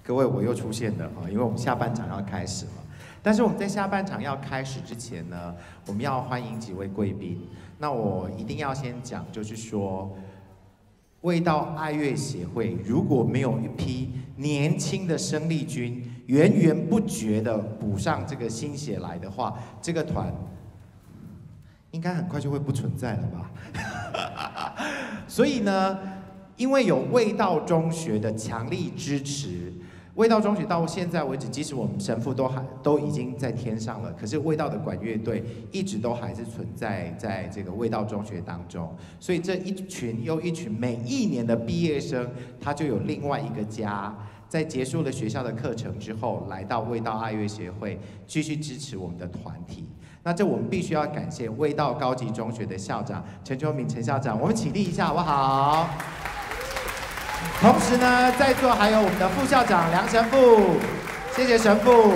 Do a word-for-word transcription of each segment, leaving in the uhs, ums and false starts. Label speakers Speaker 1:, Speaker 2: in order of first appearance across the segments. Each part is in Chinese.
Speaker 1: 各位，我又出现了啊，因为我们下半场要开始了。但是我们在下半场要开始之前呢，我们要欢迎几位贵宾。那我一定要先讲，就是说，味道爱乐协会如果没有一批年轻的生力军源源不绝的补上这个心血来的话，这个团应该很快就会不存在了吧？所以呢，因为有味道中学的强力支持。味道中学到现在为止，即使我们神父都还都已经在天上了，可是味道的管乐队一直都还是存在在这个味道中学当中。所以这一群又一群每一年的毕业生，他就有另外一个家，在结束了学校的课程之后，来到味道爱乐协会继续支持我们的团体。那这我们必须要感谢味道高级中学的校长陈秋明陈校长，我们起立一下好不好？同时呢，在座还有我们的副校长梁神父，谢谢神父。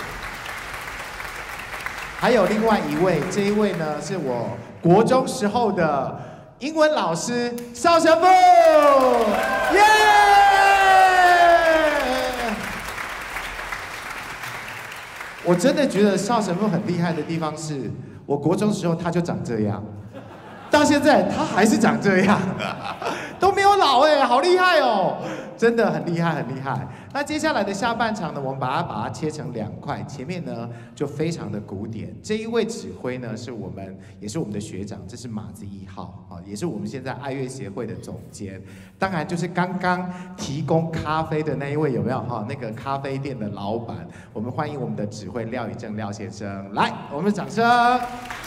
Speaker 1: 还有另外一位，这一位呢是我国中时候的英文老师邵神父，耶！我真的觉得邵神父很厉害的地方是，我国中时候他就长这样，到现在他还是长这样。都没有老哎，好厉害哦！真的很厉害，很厉害。那接下来的下半场呢，我们把它把它切成两块，前面呢就非常的古典。这一位指挥呢是我们，也是我们的学长，这是马子一号啊，也是我们现在爱乐协会的总监。当然就是刚刚提供咖啡的那一位有没有哈？那个咖啡店的老板，我们欢迎我们的指挥廖宇正廖先生，来，我们的掌声。